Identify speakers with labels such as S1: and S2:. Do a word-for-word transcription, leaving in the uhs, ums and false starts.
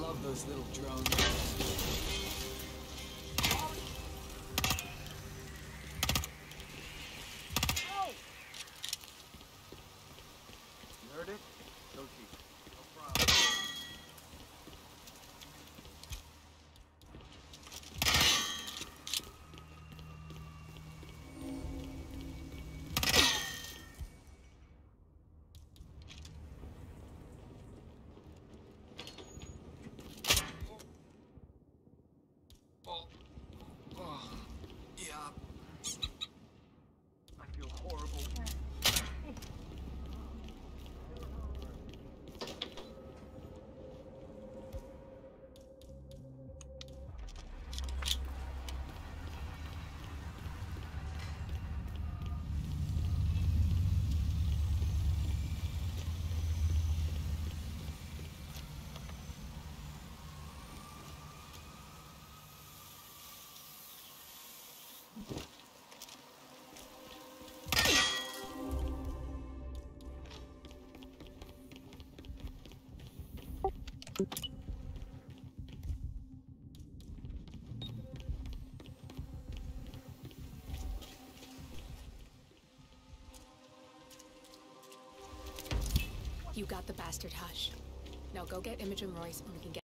S1: love those little drones.
S2: You heard it? Go deep.
S1: No problem. Oh. Oh. Yeah. I feel horrible.
S3: You got the bastard, Hush. Now go get Imogen Royce and we can get